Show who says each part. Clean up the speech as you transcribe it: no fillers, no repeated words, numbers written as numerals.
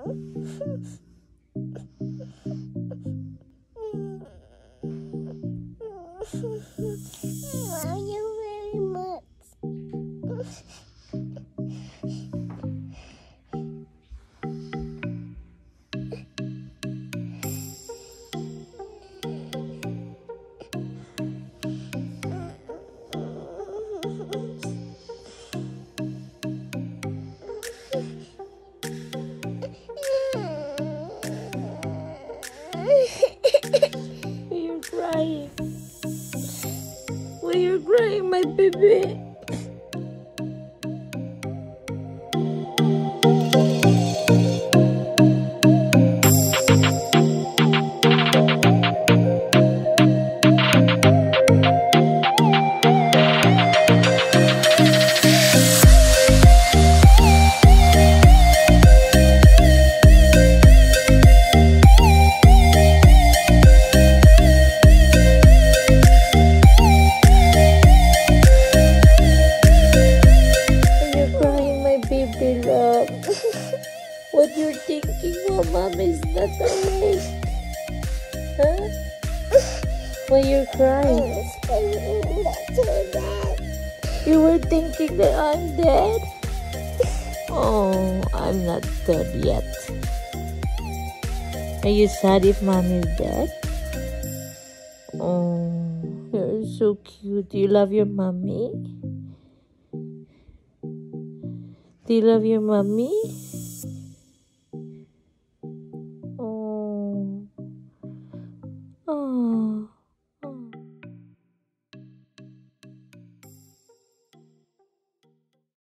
Speaker 1: Love you very much. You're crying. Why you're crying, my baby? Baby love. What you're thinking while mom is not awake? Huh? Why you're crying? You were thinking that I'm dead? Oh, I'm not dead yet. Are you sad if mom is dead? Oh, you're so cute. Do you love your mommy? Do you love your mommy?